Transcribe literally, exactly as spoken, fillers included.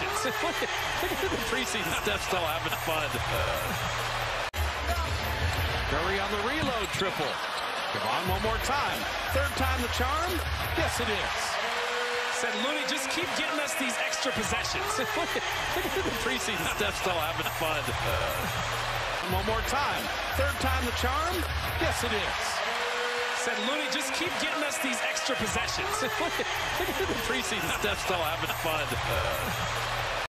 possessions. Look at, look at the preseason. Steph still having fun. Curry on the reload triple. Come on, one more time. Third time the charm? Yes, it is. Said Looney, just keep getting us these extra possessions. Look at, look at the preseason. Steph still having fun. One more time. Third time the charm? Yes, it is. Said Looney, just keep getting us these extra possessions. Look at, look at the preseason. Steph still having fun.